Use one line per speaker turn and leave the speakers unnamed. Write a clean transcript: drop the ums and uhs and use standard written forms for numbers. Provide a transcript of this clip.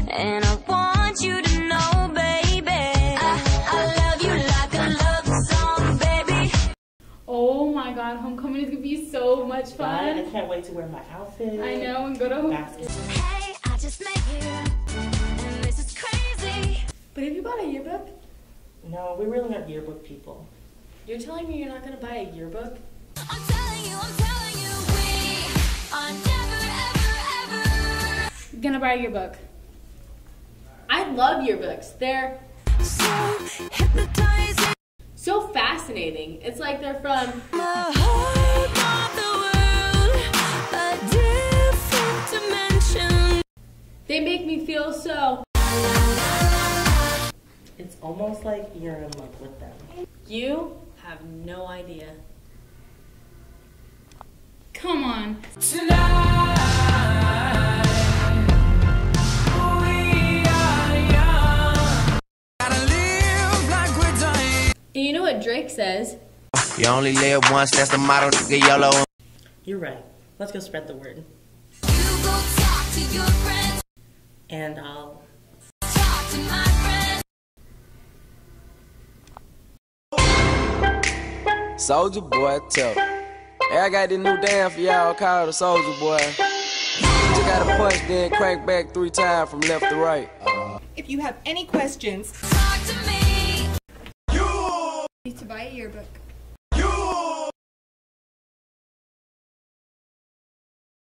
And I want you to know, baby, I love you like a love song, baby.
Oh my god, homecoming is gonna be so much fun.
I can't wait to wear my outfit.
I know, and go to
basketball.
Hey, I just met you, and this is crazy.
But have you bought a yearbook?
No, we really aren't yearbook people.
You're telling me you're not gonna buy a yearbook?
I'm telling you, we are never, ever, ever
Gonna buy a yearbook. I love yearbooks. They're
so hypnotizing.
so fascinating. It's like they're from
The whole of the world, a different dimension.
they make me feel so.
It's almost like you're in love with them.
You have no idea. Come on.
Tonight, we are young. Gotta live like we're dying.
And you know what Drake says?
You only live once, that's the motto, nigga, YOLO.
You're right. Let's go spread the word.
You go talk to your friends,
And I'll
talk to my friends.
Soldier boy, tough. Hey, I got this new dance for y'all called the Soldier Boy. Just gotta punch, then crank back 3 times from left to right.
If you have any questions,
Talk to me.
need to buy a yearbook.